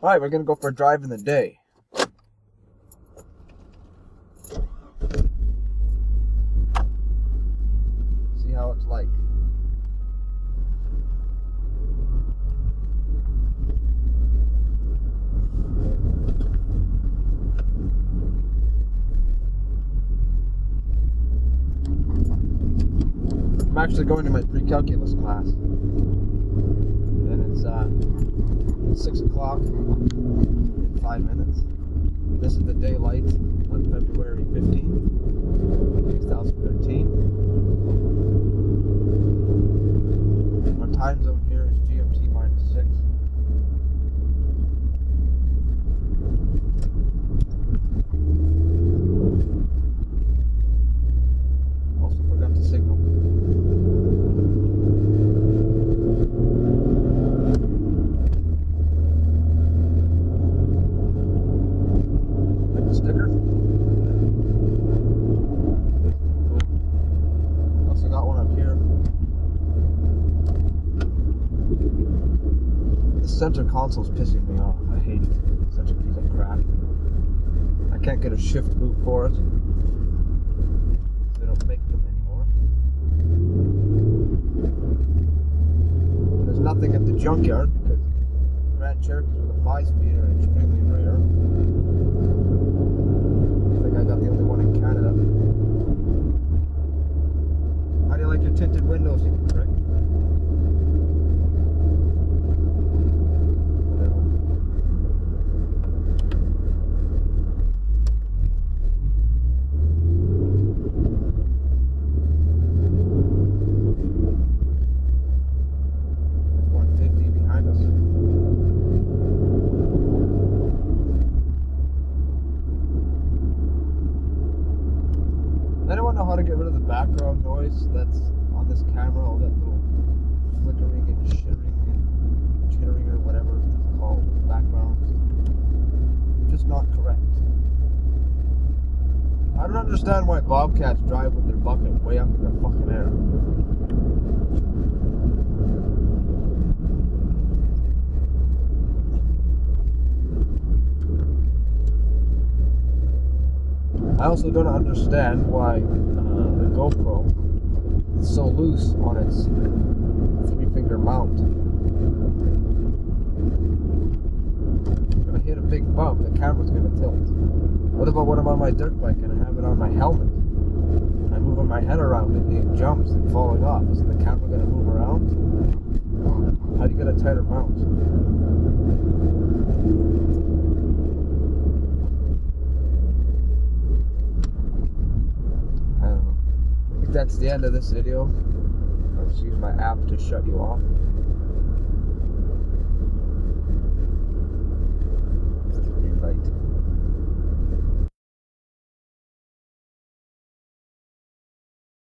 Alright, we're gonna go for a drive in the day. See how it's like. I'm actually going to my pre-calculus class. And it's 6 o'clock in 5 minutes. This is the daylight on February 15th, 2013. Our time zone here is GMT -6. Also forgot to signal. Sticker. Cool. Also got one up here. The center console's pissing me off. I hate it. It's such a piece of crap. I can't get a shift boot for it. They don't make them anymore. There's nothing at the junkyard because Grand Cherokees with a 5-speeder are extremely rare. I got the only one in Canada. How do you like your tinted windows, Rick? How to get rid of the background noise that's on this camera, all that little flickering and shittering and chittering or whatever it's called, background. Just not correct. I don't understand why bobcats drive with their bucket way up in the fucking air. I also don't understand why the GoPro is so loose on its 3-finger mount. When I hit a big bump, the camera's going to tilt. What about when I'm on my dirt bike and I have it on my helmet? I'm moving my head around and it jumps and falling off. Isn't the camera going to move around? How do you get a tighter mount? That's the end of this video. Let's use my app to shut you off.